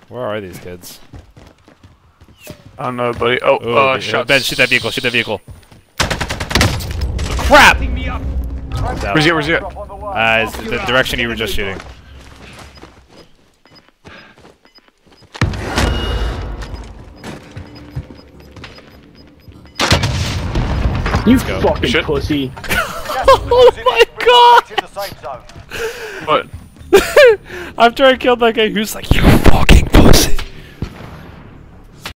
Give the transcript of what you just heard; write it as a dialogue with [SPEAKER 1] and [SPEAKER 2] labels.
[SPEAKER 1] Where are these kids?
[SPEAKER 2] I don't know, buddy. Oh, shots.
[SPEAKER 1] Ben, shoot that vehicle, shoot that vehicle. Crap!
[SPEAKER 2] Where's he at? Where's he at?
[SPEAKER 1] It's the direction you were just shooting.
[SPEAKER 3] You fucking pussy.
[SPEAKER 1] Oh my god!
[SPEAKER 2] What?
[SPEAKER 1] After I killed that guy, who's like, you fucking pussy.